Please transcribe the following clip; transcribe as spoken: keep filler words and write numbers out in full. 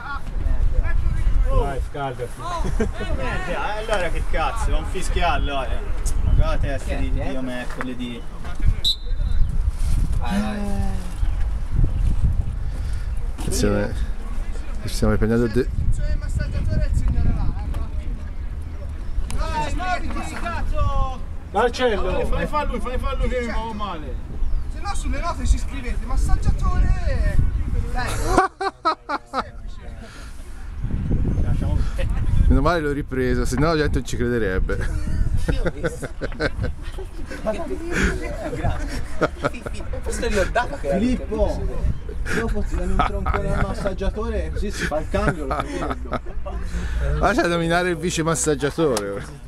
Vai, scaldati. Allora che cazzo, non fischia allora. Magari la testa di Dio me, quelle di... Vai, vai. Attenzione, stiamo riprendendo de... C'è il massaggiatore e il signore là. Dai, muoviti, cazzo! Marcello! Fai fa lui, fai fa lui che mi va male. Se no sulle note si scrivete massaggiatore. Dai. Meno male l'ho ripreso, se no la gente non ci crederebbe. Questo gli ho dato che Filippo, dopo ti danno un troncone al massaggiatore così si fa il cambio. Lascia nominare il vice massaggiatore.